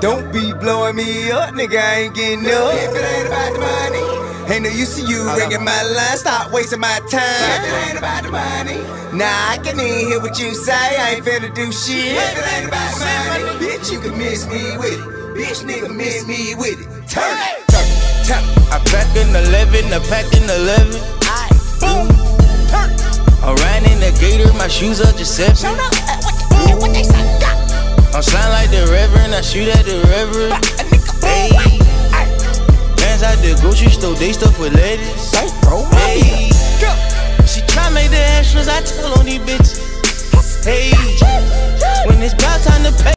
Don't be blowing me up, nigga, I ain't getting up. If it ain't about the money, ain't no use to you ringing my line. Stop wasting my time. If it ain't about the money, nah, I can even hear what you say. I ain't finna do shit. If it ain't about the money, bitch, you can miss me with it. Bitch, nigga, miss me with it. Turn it, turn it, turn it. I pack an 11, I pack an 11. Boom, turn it. I'm riding the gator, my shoes are just 7. What they say? I'm slime like the reverend, I shoot at the reverend. Hey, bands out the grocery store, they stuff with lettuce. Hey, she try make the extras, I tell on these bitches. Hey, when it's about time to pay.